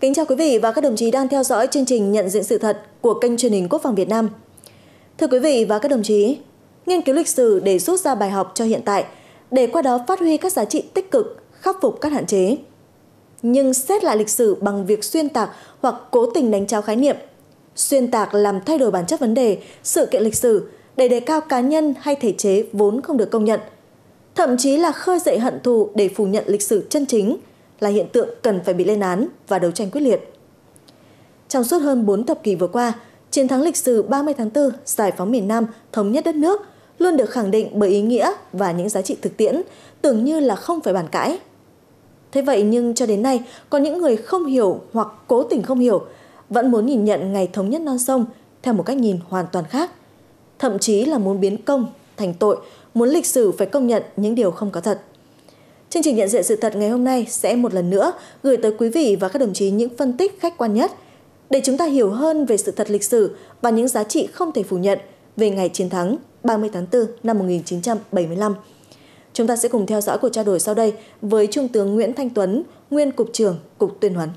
Kính chào quý vị và các đồng chí đang theo dõi chương trình Nhận diện sự thật của kênh truyền hình Quốc phòng Việt Nam. Thưa quý vị và các đồng chí, nghiên cứu lịch sử để rút ra bài học cho hiện tại, để qua đó phát huy các giá trị tích cực, khắc phục các hạn chế. Nhưng xét lại lịch sử bằng việc xuyên tạc hoặc cố tình đánh tráo khái niệm, xuyên tạc làm thay đổi bản chất vấn đề, sự kiện lịch sử để đề cao cá nhân hay thể chế vốn không được công nhận, thậm chí là khơi dậy hận thù để phủ nhận lịch sử chân chính, là hiện tượng cần phải bị lên án và đấu tranh quyết liệt. Trong suốt hơn 4 thập kỷ vừa qua, chiến thắng lịch sử 30 tháng 4, giải phóng miền Nam, thống nhất đất nước luôn được khẳng định bởi ý nghĩa và những giá trị thực tiễn, tưởng như là không phải bàn cãi. Thế vậy nhưng cho đến nay, có những người không hiểu hoặc cố tình không hiểu, vẫn muốn nhìn nhận ngày thống nhất non sông theo một cách nhìn hoàn toàn khác. Thậm chí là muốn biến công thành tội, muốn lịch sử phải công nhận những điều không có thật. Chương trình Nhận diện sự thật ngày hôm nay sẽ một lần nữa gửi tới quý vị và các đồng chí những phân tích khách quan nhất để chúng ta hiểu hơn về sự thật lịch sử và những giá trị không thể phủ nhận về ngày chiến thắng 30 tháng 4 năm 1975. Chúng ta sẽ cùng theo dõi cuộc trao đổi sau đây với Trung tướng Nguyễn Thanh Tuấn, nguyên Cục trưởng Cục Tuyên huấn.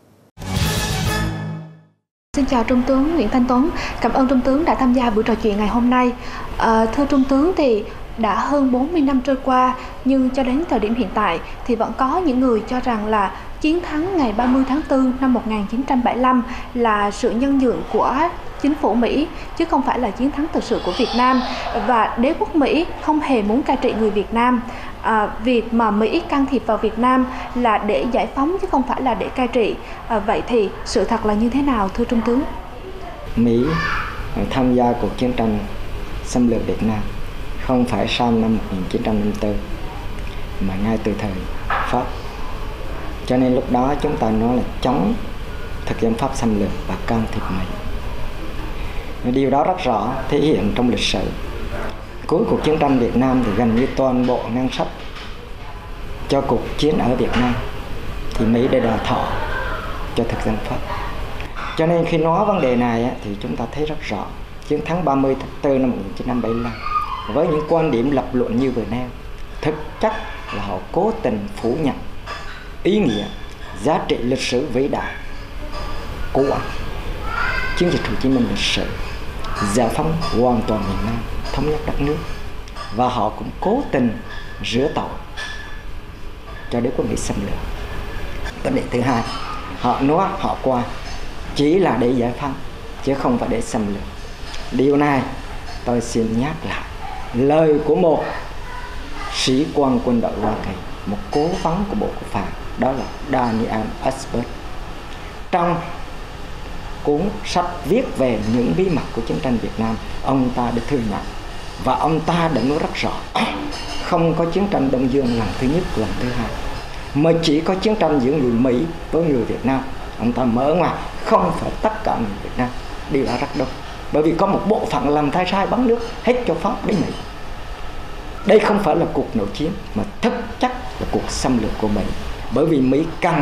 Xin chào Trung tướng Nguyễn Thanh Tuấn, cảm ơn Trung tướng đã tham gia buổi trò chuyện ngày hôm nay. Thưa Trung tướng, thì đã hơn 40 năm trôi qua, nhưng cho đến thời điểm hiện tại thì vẫn có những người cho rằng là chiến thắng ngày 30 tháng 4 năm 1975 là sự nhân nhượng của chính phủ Mỹ, chứ không phải là chiến thắng thực sự của Việt Nam. Và đế quốc Mỹ không hề muốn cai trị người Việt Nam. Việc mà Mỹ can thiệp vào Việt Nam là để giải phóng chứ không phải là để cai trị. Vậy thì sự thật là như thế nào thưa Trung tướng? Mỹ tham gia cuộc chiến tranh xâm lược Việt Nam không phải sau năm 1954 mà ngay từ thời Pháp. Cho nên lúc đó chúng ta nói là chống thực dân Pháp xâm lược và can thiệp Mỹ. Điều đó rất rõ thể hiện trong lịch sử. Cuối cuộc chiến tranh Việt Nam thì gần như toàn bộ ngân sách cho cuộc chiến ở Việt Nam thì Mỹ đã đòi thọ cho thực dân Pháp. Cho nên khi nói vấn đề này thì chúng ta thấy rất rõ chiến thắng 30 tháng 4 năm 1975 với những quan điểm lập luận như vừa nêu, thực chất là họ cố tình phủ nhận ý nghĩa, giá trị lịch sử vĩ đại của chiến dịch Hồ Chí Minh lịch sử, giải phóng hoàn toàn miền Nam, thống nhất đất nước. Và họ cũng cố tình rửa tội cho đế quốc Mỹ xâm lược. Vấn đề thứ hai, họ nói họ qua chỉ là để giải phóng chứ không phải để xâm lược. Điều này tôi xin nhắc lại lời của một sĩ quan quân đội Hoa Kỳ, một cố vấn của Bộ Quốc phòng, đó là Daniel Ellsberg. Trong cuốn sách viết về những bí mật của chiến tranh Việt Nam, ông ta đã thừa nhận và ông ta đã nói rất rõ không có chiến tranh Đông Dương lần thứ nhất, lần thứ hai, mà chỉ có chiến tranh giữa người Mỹ với người Việt Nam. Ông ta mở ngoài không phải tất cả người Việt Nam, điều đó rất đúng, bởi vì có một bộ phận làm thay sai bắn nước hết cho Pháp đến Mỹ. Đây không phải là cuộc nội chiến mà thực chất là cuộc xâm lược của Mỹ, bởi vì Mỹ cần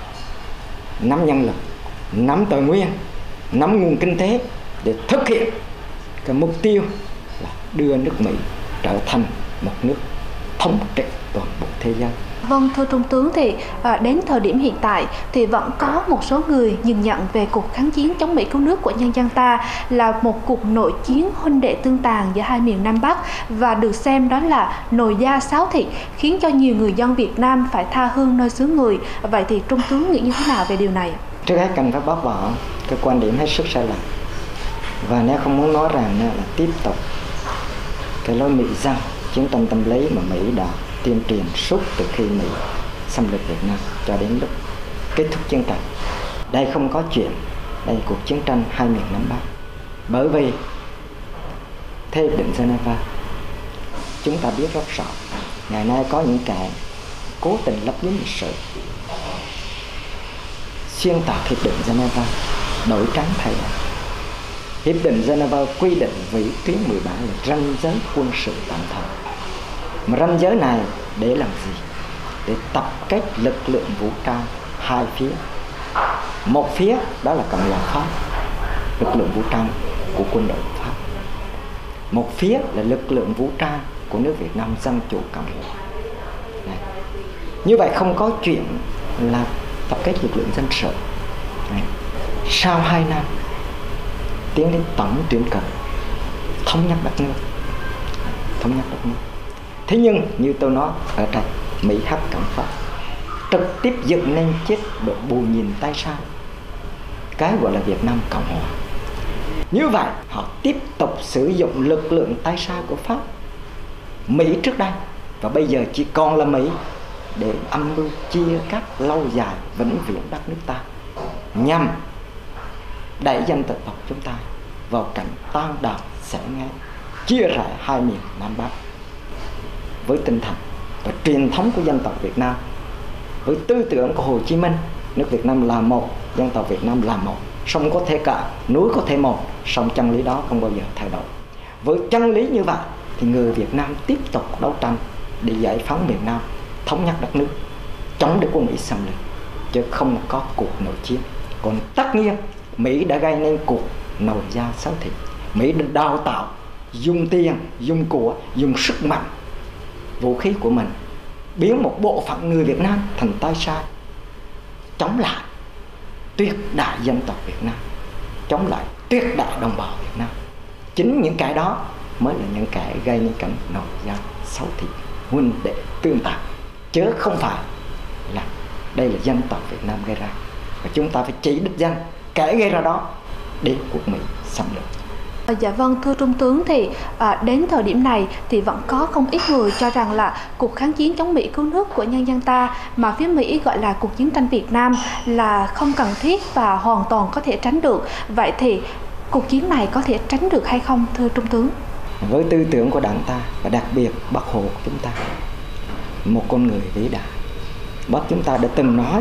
nắm nhân lực, nắm tài nguyên, nắm nguồn kinh tế để thực hiện cái mục tiêu là đưa nước Mỹ trở thành một nước thống trị toàn bộ thế giới. Vâng, thưa Trung tướng, thì đến thời điểm hiện tại thì vẫn có một số người nhìn nhận về cuộc kháng chiến chống Mỹ cứu nước của nhân dân ta là một cuộc nội chiến huynh đệ tương tàn giữa hai miền Nam Bắc, và được xem đó là nồi da sáo thịt, khiến cho nhiều người dân Việt Nam phải tha hương nơi xứ người. Vậy thì Trung tướng nghĩ như thế nào về điều này? Trước hết cần phải bác bỏ cái quan điểm hết sức sai lầm, và nếu không muốn nói rằng là tiếp tục cái lối Mỹ dân, chiến tranh tâm lý mà Mỹ đã tuyên truyền suốt từ khi Mỹ xâm lược Việt Nam cho đến lúc kết thúc chiến tranh. Đây không có chuyện đây là cuộc chiến tranh hai miền Nam Bắc, bởi vì theo hiệp định Geneva chúng ta biết rất rõ ngày nay có những kẻ cố tình lấp liếm lịch sử, xuyên tạc hiệp định Geneva, đổi trắng thay đen. Hiệp định Geneva quy định vĩ tuyến 17 là ranh giới quân sự tạm thời. Mà ranh giới này để làm gì? Để tập kết lực lượng vũ trang hai phía. Một phía đó là Cộng hòa Pháp, lực lượng vũ trang của quân đội Pháp. Một phía là lực lượng vũ trang của nước Việt Nam Dân Chủ Cộng Hòa. Như vậy không có chuyện là tập kết lực lượng dân sự. Sau 2 năm tiến đến tổng tuyển cử thống nhất đất nước, thế nhưng như tôi nói ở đây, Mỹ hất cẳng Pháp, trực tiếp dựng nên chết độ bù nhìn tay sai cái gọi là Việt Nam Cộng Hòa. Như vậy họ tiếp tục sử dụng lực lượng tay sai của Pháp, Mỹ trước đây và bây giờ chỉ còn là Mỹ để âm mưu chia cắt lâu dài vĩnh viễn đất nước ta, nhằm đẩy dân tộc chúng ta vào cảnh tan đàn xẻ ngán, chia rẽ hai miền Nam Bắc. Với tinh thần và truyền thống của dân tộc Việt Nam, với tư tưởng của Hồ Chí Minh, nước Việt Nam là một, dân tộc Việt Nam là một, sông có thể cạn, núi có thể một, song chân lý đó không bao giờ thay đổi. Với chân lý như vậy thì người Việt Nam tiếp tục đấu tranh để giải phóng miền Nam, thống nhất đất nước, chống đế quốc Mỹ xâm lược, chứ không có cuộc nội chiến. Còn tất nhiên Mỹ đã gây nên cuộc nổi da xấu thịt. Mỹ đã đào tạo, dùng tiền, dùng của, dùng sức mạnh, vũ khí của mình, biến một bộ phận người Việt Nam thành tay sai, chống lại tuyệt đại dân tộc Việt Nam, chống lại tuyệt đại đồng bào Việt Nam. Chính những cái đó mới là những cái gây nên cảnh nổi da xấu thịt, huynh đệ tương tàn, chứ không phải là đây là dân tộc Việt Nam gây ra. Và chúng ta phải chỉ đích danh kẻ gây ra đó đến cuộc Mỹ xâm lược. Dạ vâng, thưa Trung tướng, thì đến thời điểm này thì vẫn có không ít người cho rằng là cuộc kháng chiến chống Mỹ cứu nước của nhân dân ta mà phía Mỹ gọi là cuộc chiến tranh Việt Nam là không cần thiết và hoàn toàn có thể tránh được. Vậy thì cuộc chiến này có thể tránh được hay không, thưa Trung tướng? Với tư tưởng của Đảng ta và đặc biệt Bác Hồ của chúng ta, một con người vĩ đại, Bác chúng ta đã từng nói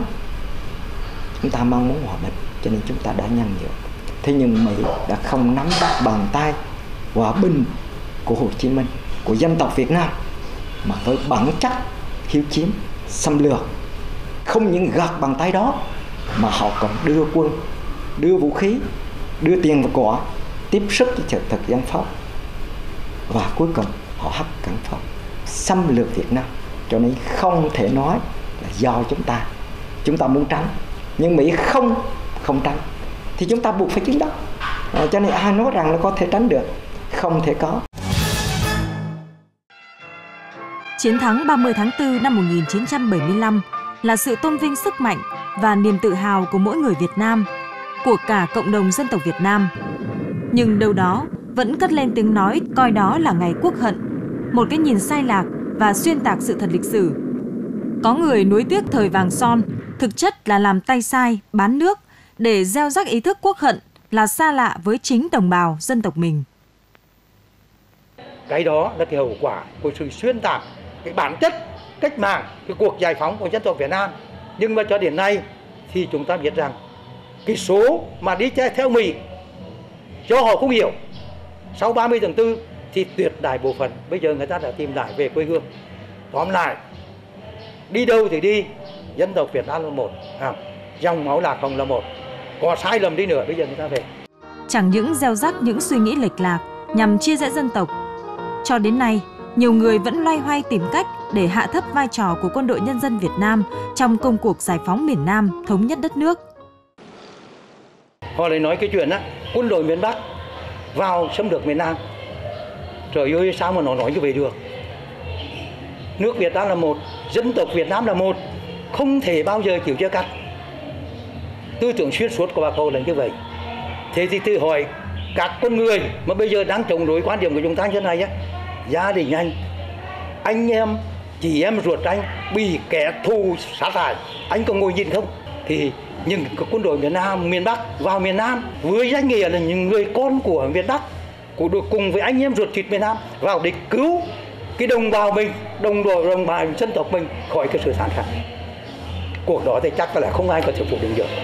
chúng ta mong muốn hòa bình, cho nên chúng ta đã nhân nhượng. Thế nhưng Mỹ đã không nắm bắt bàn tay hòa bình của Hồ Chí Minh, của dân tộc Việt Nam, mà với bản chất hiếu chiến, xâm lược. Không những gạt bàn tay đó mà họ còn đưa quân, đưa vũ khí, đưa tiền và của, tiếp sức với trợ thực dân Pháp. Và cuối cùng họ hất cẳng Pháp, xâm lược Việt Nam. Cho nên không thể nói là do chúng ta muốn tránh, nhưng Mỹ không tránh thì chúng ta buộc phải chiến đấu. Cho nên ai nói rằng nó có thể tránh được, không thể có. Chiến thắng 30 tháng 4 năm 1975 là sự tôn vinh sức mạnh và niềm tự hào của mỗi người Việt Nam, của cả cộng đồng dân tộc Việt Nam. Nhưng đâu đó vẫn cất lên tiếng nói coi đó là ngày quốc hận, một cái nhìn sai lạc và xuyên tạc sự thật lịch sử. Có người nuối tiếc thời vàng son, thực chất là làm tay sai, bán nước, để gieo rắc ý thức quốc hận là xa lạ với chính đồng bào dân tộc mình. Cái đó là cái hậu quả của sự xuyên tạc cái bản chất cách mạng, cái cuộc giải phóng của dân tộc Việt Nam. Nhưng mà cho đến nay thì chúng ta biết rằng cái số mà đi theo Mỹ do họ không hiểu, sau 30 tháng 4 thì tuyệt đại bộ phận bây giờ người ta đã tìm lại về quê hương. Tóm lại, đi đâu thì đi, dân tộc Việt Nam là một, dòng máu Lạc Hồng là một. Có sai lầm đi nữa bây giờ người ta về. Chẳng những gieo rắc những suy nghĩ lệch lạc nhằm chia rẽ dân tộc, cho đến nay nhiều người vẫn loay hoay tìm cách để hạ thấp vai trò của Quân đội Nhân dân Việt Nam trong công cuộc giải phóng miền Nam, thống nhất đất nước. Họ lại nói cái chuyện á, quân đội miền Bắc vào xâm lược miền Nam. Trời ơi, sao mà nó nói như vậy được? Nước Việt Nam là một, dân tộc Việt Nam là một, không thể bao giờ chịu chia cắt. Tư tưởng xuyên suốt của Bác Hồ là như vậy. Thế thì tự hỏi các con người mà bây giờ đang chống đối quan điểm của chúng ta như thế này á, gia đình anh em, chị em ruột anh bị kẻ thù sát hại, anh có ngồi nhìn không? Thì những quân đội miền Nam, miền Bắc vào miền Nam với danh nghĩa là những người con của miền Bắc, cùng với anh em ruột thịt miền Nam vào để cứu cái đồng bào mình, đồng bào dân tộc mình khỏi cái sự sát hại. Cuộc đó thì chắc là không ai có thể phủ định được.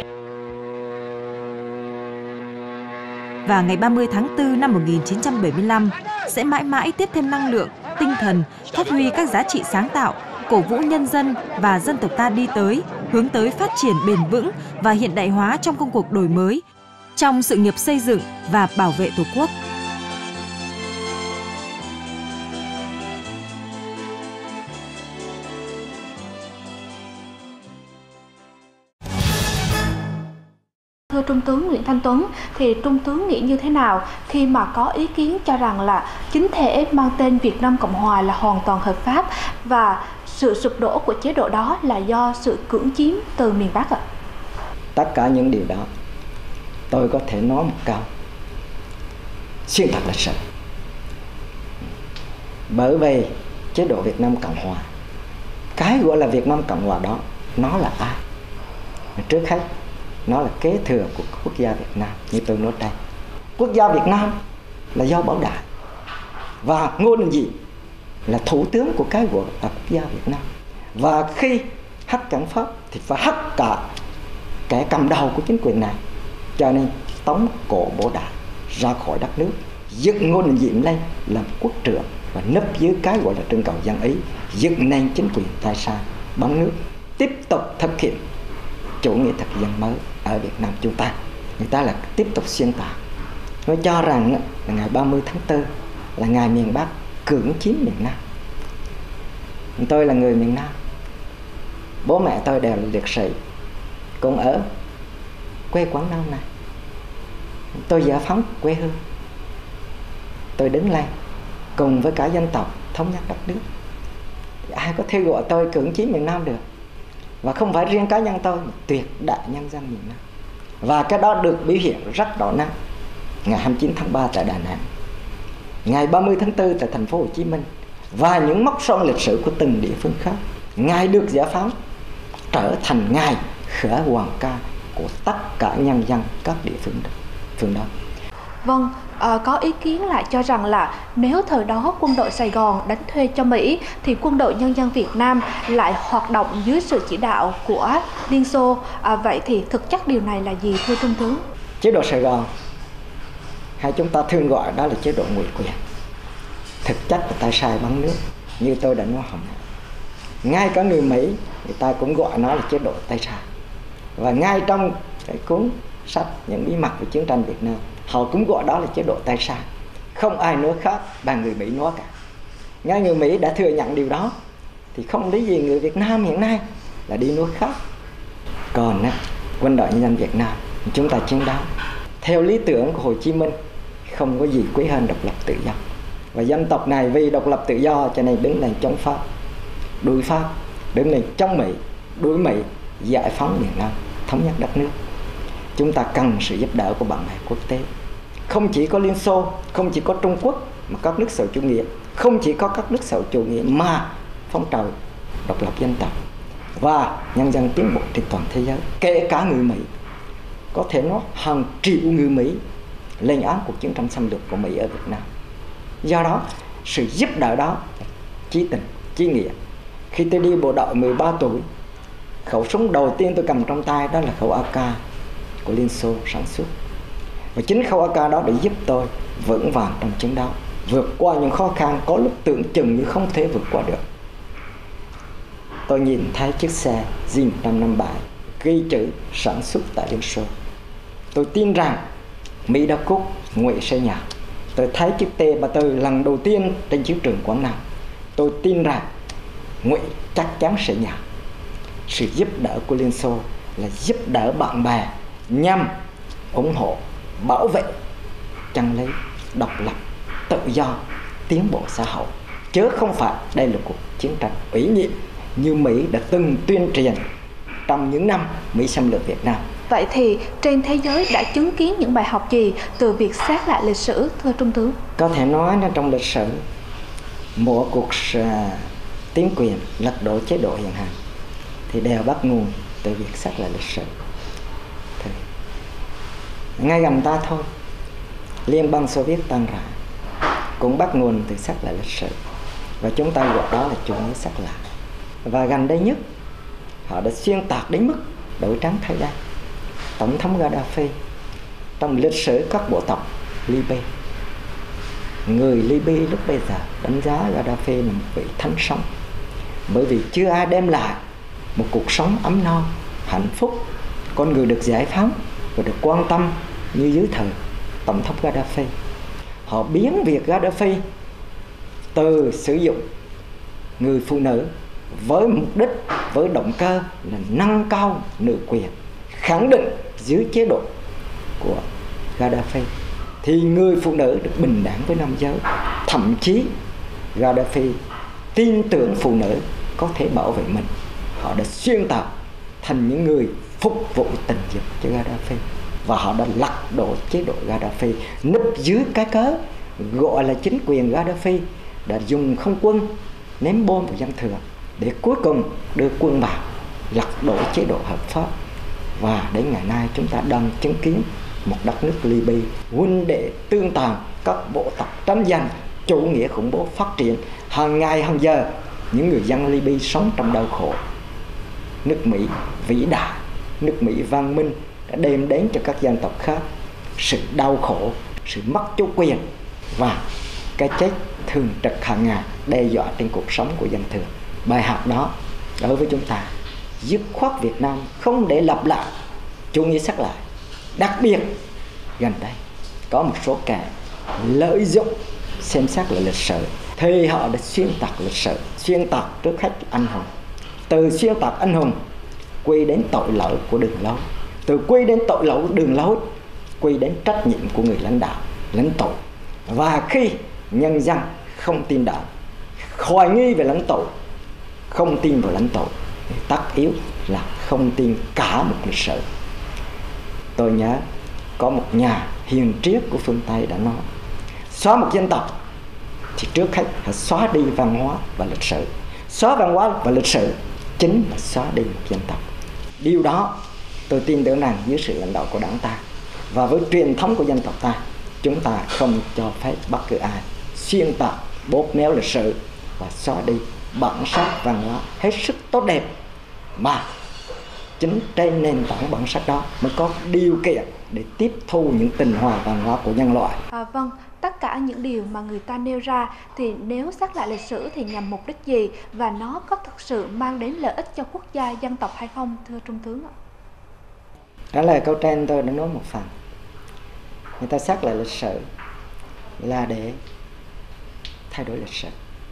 Và ngày 30 tháng 4 năm 1975 sẽ mãi mãi tiếp thêm năng lượng, tinh thần, phát huy các giá trị sáng tạo, cổ vũ nhân dân và dân tộc ta đi tới, hướng tới phát triển bền vững và hiện đại hóa trong công cuộc đổi mới, trong sự nghiệp xây dựng và bảo vệ Tổ quốc. thưa Trung tướng Nguyễn Thanh Tuấn, thì Trung tướng nghĩ như thế nào khi mà có ý kiến cho rằng là chính thể mang tên Việt Nam Cộng Hòa là hoàn toàn hợp pháp và sự sụp đổ của chế độ đó là do sự cưỡng chiếm từ miền Bắc ạ? Tất cả những điều đó tôi có thể nói một câu xuyên tạc lịch sử. Bởi vì chế độ Việt Nam Cộng Hòa, cái gọi là Việt Nam Cộng Hòa đó, nó là ai? Trước hết, nó là kế thừa của quốc gia Việt Nam. Như tôi nói đây, quốc gia Việt Nam là do Bảo Đại, và Ngô Đình Diệm là thủ tướng của cái gọi là quốc gia Việt Nam. Và khi hất cảnh Pháp thì phải hất cả kẻ cầm đầu của chính quyền này. Cho nên tống cổ Bảo Đại ra khỏi đất nước, dựng Ngô Đình Diệm lên làm quốc trưởng và nấp dưới cái gọi là trưng cầu dân Ý, dựng nên chính quyền tay sai bắn nước, tiếp tục thực hiện chủ nghĩa thực dân mới ở Việt Nam chúng ta. Người ta là tiếp tục xuyên tạc, nó cho rằng là ngày 30 tháng 4 là ngày miền Bắc cưỡng chiếm miền Nam. Tôi là người miền Nam, bố mẹ tôi đều là liệt sĩ, cũng ở quê Quảng Nam này. Tôi giải phóng quê hương, tôi đứng lên cùng với cả dân tộc thống nhất đất nước. Ai có thể gọi tôi cưỡng chiếm miền Nam được? Và không phải riêng cá nhân tôi, mà tuyệt đại nhân dân miền Nam. Và cái đó được biểu hiện rất rõ nét ngày 29 tháng 3 tại Đà Nẵng, ngày 30 tháng 4 tại thành phố Hồ Chí Minh, và những mốc son lịch sử của từng địa phương khác. Ngày được giải phóng trở thành ngày khởi hoàng ca của tất cả nhân dân các địa phương đó. Vâng, có ý kiến lại cho rằng là nếu thời đó quân đội Sài Gòn đánh thuê cho Mỹ thì quân đội nhân dân Việt Nam lại hoạt động dưới sự chỉ đạo của Liên Xô. Vậy thì thực chất điều này là gì thưa Trung tướng? Chế độ Sài Gòn hay chúng ta thường gọi đó là chế độ ngụy quyền, thực chất là tay sai bắn nước, như tôi đã nói hồi nãy. Ngay cả người Mỹ người ta cũng gọi nó là chế độ tay sai. Và ngay trong cái cuốn sách Những bí mật của chiến tranh Việt Nam, họ cũng gọi đó là chế độ tay sai. Không ai nói khác bằng người Mỹ nói cả. Ngay người Mỹ đã thừa nhận điều đó thì không lý gì người Việt Nam hiện nay là đi nói khác. Còn quân đội nhân dân Việt Nam chúng ta chiến đấu theo lý tưởng của Hồ Chí Minh, không có gì quý hơn độc lập tự do. Và dân tộc này vì độc lập tự do cho nên đứng lên chống Pháp, đuổi Pháp, đứng lên chống Mỹ, đuổi Mỹ, giải phóng miền Nam, thống nhất đất nước. Chúng ta cần sự giúp đỡ của bạn bè quốc tế. Không chỉ có Liên Xô, không chỉ có Trung Quốc, mà các nước xã hội chủ nghĩa, không chỉ có các nước xã hội chủ nghĩa, mà phong trào độc lập dân tộc và nhân dân tiến bộ trên toàn thế giới, kể cả người Mỹ. Có thể nói hàng triệu người Mỹ lên án cuộc chiến tranh xâm lược của Mỹ ở Việt Nam. Do đó, sự giúp đỡ đó chí tình, chí nghĩa. Khi tôi đi bộ đội 13 tuổi, khẩu súng đầu tiên tôi cầm trong tay đó là khẩu AK của Liên Xô sản xuất. Và chính khẩu AK đó để giúp tôi vững vàng trong chiến đấu, vượt qua những khó khăn có lúc tưởng chừng như không thể vượt qua được. Tôi nhìn thấy chiếc xe J157 ghi chữ sản xuất tại Liên Xô. Tôi tin rằng Mỹ đã cút, Ngụy sẽ nhào. Tôi thấy chiếc T-34 lần đầu tiên trên chiến trường Quảng Nam. Tôi tin rằng Ngụy chắc chắn sẽ nhào. Sự giúp đỡ của Liên Xô là giúp đỡ bạn bè nhằm ủng hộ, bảo vệ chân lý, độc lập, tự do, tiến bộ xã hội, chứ không phải đây là cuộc chiến tranh ủy nhiệm như Mỹ đã từng tuyên truyền trong những năm Mỹ xâm lược Việt Nam. Vậy thì trên thế giới đã chứng kiến những bài học gì từ việc xét lại lịch sử thưa Trung tướng? Có thể nói là trong lịch sử, mỗi cuộc tiến quyền lật đổ chế độ hiện hành thì đều bắt nguồn từ việc xét lại lịch sử. Thì ngay gần ta thôi, Liên bang Xô Viết tan rã cũng bắt nguồn từ xét lại lịch sử, và chúng ta gọi đó là chủ nghĩa xét lại. Và gần đây nhất, họ đã xuyên tạc đến mức đổi trắng thay đen. Tổng thống Gaddafi trong lịch sử các bộ tộc Libya, người Libya lúc bây giờ đánh giá Gaddafi là một vị thánh sống, bởi vì chưa ai đem lại một cuộc sống ấm no, hạnh phúc, con người được giải phóng và được quan tâm như dưới thời Tổng thống Gaddafi. Họ biến việc Gaddafi từ sử dụng người phụ nữ với mục đích, với động cơ là nâng cao nữ quyền, khẳng định dưới chế độ của Gaddafi thì người phụ nữ được bình đẳng với nam giới. Thậm chí Gaddafi tin tưởng phụ nữ có thể bảo vệ mình. Họ đã xuyên tạc thành những người phục vụ tình dục cho Gaddafi, và họ đã lật đổ chế độ Gaddafi núp dưới cái cớ gọi là chính quyền Gaddafi đã dùng không quân ném bom vào dân thường để cuối cùng đưa quân vào lật đổ chế độ hợp pháp. Và đến ngày nay chúng ta đang chứng kiến một đất nước Libya huynh đệ tương tàn, các bộ tộc tranh giành, chủ nghĩa khủng bố phát triển hàng ngày hàng giờ. Những người dân Libya sống trong đau khổ. Nước Mỹ vĩ đại, nước Mỹ văn minh đã đem đến cho các dân tộc khác sự đau khổ, sự mất chủ quyền và cái chết thường trực hàng ngày đe dọa trên cuộc sống của dân thường. Bài học đó đối với chúng ta, dứt khoát Việt Nam không để lặp lại chủ nghĩa sát lại. Đặc biệt gần đây có một số kẻ lợi dụng xem xét lại lịch sử thì họ đã xuyên tạc lịch sử, xuyên tạc trước hết anh hùng. Từ xuyên tạc anh hùng quy đến tội lỗi của đường lối, từ quy đến tội lỗi đường lối quy đến trách nhiệm của người lãnh đạo, lãnh tụ. Và khi nhân dân không tin đảng, hoài nghi về lãnh tụ, không tin vào lãnh tụ, thì tất yếu là không tin cả một lịch sử. Tôi nhớ có một nhà hiền triết của phương Tây đã nói, xóa một dân tộc thì trước hết phải xóa đi văn hóa và lịch sử. Xóa văn hóa và lịch sử chính là xóa đi một dân tộc. Điều đó tôi tin tưởng rằng dưới sự lãnh đạo của đảng ta và với truyền thống của dân tộc ta, chúng ta không cho phép bất cứ ai xuyên tạc, bóp méo lịch sử và xóa đi bản sắc văn hóa hết sức tốt đẹp, mà chính trên nền tảng bản sắc đó mới có điều kiện để tiếp thu những tinh hoa văn hóa của nhân loại. Vâng, tất cả những điều mà người ta nêu ra thì nếu xét lại lịch sử thì nhằm mục đích gì, và nó có thực sự mang đến lợi ích cho quốc gia dân tộc hay không, thưa Trung tướng ạ? Đó là câu trên tôi đã nói một phần. Người ta xét lại lịch sử là để thay đổi lịch sử,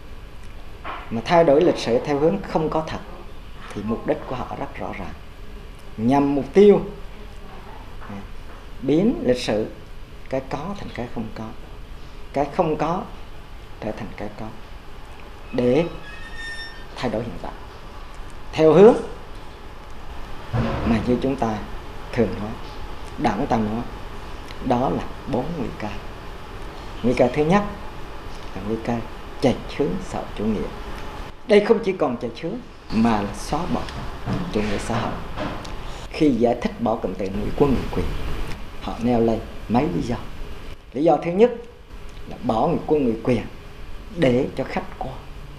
mà thay đổi lịch sử theo hướng không có thật thì mục đích của họ rất rõ ràng, nhằm mục tiêu biến lịch sử cái có thành cái không có, cái không có trở thành cái có, để thay đổi hiện tại theo hướng mà như chúng ta thường nói, đảng ta nói, đó là 4 nguy cơ. Nguy cơ thứ nhất là nguy cơ chệch hướng xã hội chủ nghĩa. Đây không chỉ còn chệch hướng mà là xóa bỏ chủ nghĩa xã hội. Khi giải thích bỏ cụm từ người quân người quyền, họ nêu lên mấy lý do. Lý do thứ nhất là bỏ người quân người quyền để cho khách quan.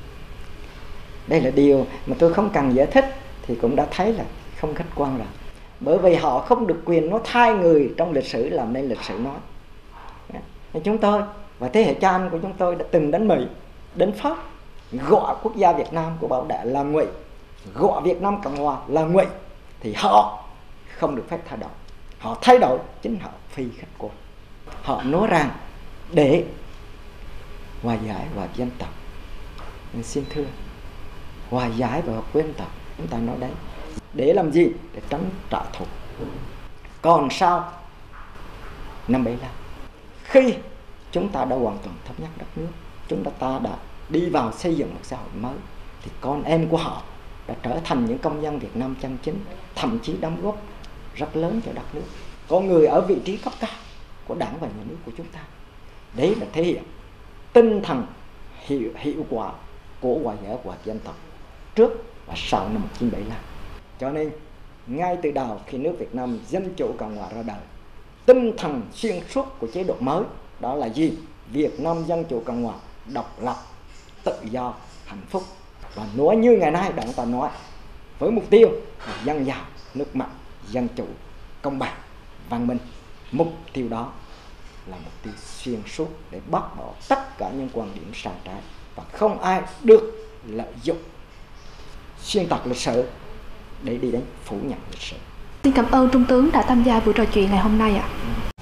Đây là điều mà tôi không cần giải thích thì cũng đã thấy là không khách quan rồi. Bởi vì họ không được quyền nói thay người trong lịch sử làm nên lịch sử nói. Chúng tôi và thế hệ cha anh của chúng tôi đã từng đến Mỹ, đến Pháp, gọi quốc gia Việt Nam của Bảo Đại là ngụy, gọi Việt Nam Cộng Hòa là ngụy, thì họ không được phép thay đổi. Họ thay đổi chính họ phi khách quan. Họ nói rằng để hòa giải và dân tộc. Nên xin thưa, hòa giải và hợp dân tộc chúng ta nói đấy để làm gì? Để tránh trả thù. Còn sau năm 75, khi chúng ta đã hoàn toàn thống nhất đất nước, chúng ta đã đi vào xây dựng một xã hội mới, thì con em của họ đã trở thành những công dân Việt Nam chân chính, thậm chí đóng góp rất lớn cho đất nước. Có người ở vị trí cấp cao của đảng và nhà nước của chúng ta. Đấy là thể hiện tinh thần hiệu quả của hòa giải của dân tộc trước và sau năm 1975. Cho nên ngay từ đầu khi nước Việt Nam Dân Chủ Cộng Hòa ra đời, tinh thần xuyên suốt của chế độ mới đó là gì? Việt Nam Dân Chủ Cộng Hòa độc lập, tự do, hạnh phúc. Và nói như ngày nay đảng ta nói, với mục tiêu là dân giàu, nước mạnh, dân chủ, công bằng, văn minh. Mục tiêu đó là mục tiêu xuyên suốt để bác bỏ tất cả những quan điểm sai trái, và không ai được lợi dụng xuyên tạc lịch sử để đi đến phủ nhận lịch sử. Xin cảm ơn Trung tướng đã tham gia buổi trò chuyện ngày hôm nay ạ.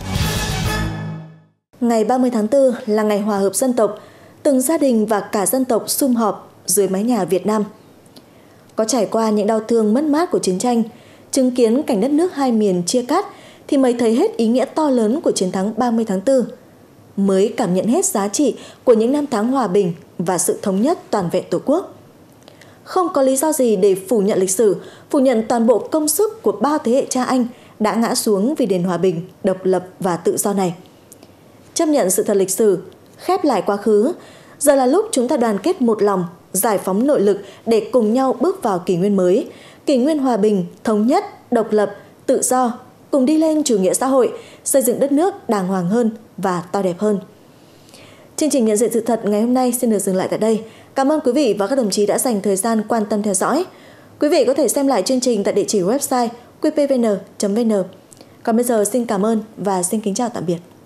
Ngày 30 tháng 4 là ngày hòa hợp dân tộc, từng gia đình và cả dân tộc sum họp dưới mái nhà Việt Nam. Có trải qua những đau thương mất mát của chiến tranh, chứng kiến cảnh đất nước hai miền chia cắt, thì mới thấy hết ý nghĩa to lớn của chiến thắng 30 tháng 4, mới cảm nhận hết giá trị của những năm tháng hòa bình và sự thống nhất toàn vẹn Tổ quốc. Không có lý do gì để phủ nhận lịch sử, phủ nhận toàn bộ công sức của bao thế hệ cha anh đã ngã xuống vì nền hòa bình, độc lập và tự do này. Chấp nhận sự thật lịch sử, khép lại quá khứ, giờ là lúc chúng ta đoàn kết một lòng, giải phóng nội lực để cùng nhau bước vào kỷ nguyên mới, kỷ nguyên hòa bình, thống nhất, độc lập, tự do, cùng đi lên chủ nghĩa xã hội, xây dựng đất nước đàng hoàng hơn và to đẹp hơn. Chương trình nhận diện sự thật ngày hôm nay xin được dừng lại tại đây. Cảm ơn quý vị và các đồng chí đã dành thời gian quan tâm theo dõi. Quý vị có thể xem lại chương trình tại địa chỉ website qpvn.vn. Còn bây giờ xin cảm ơn và xin kính chào tạm biệt.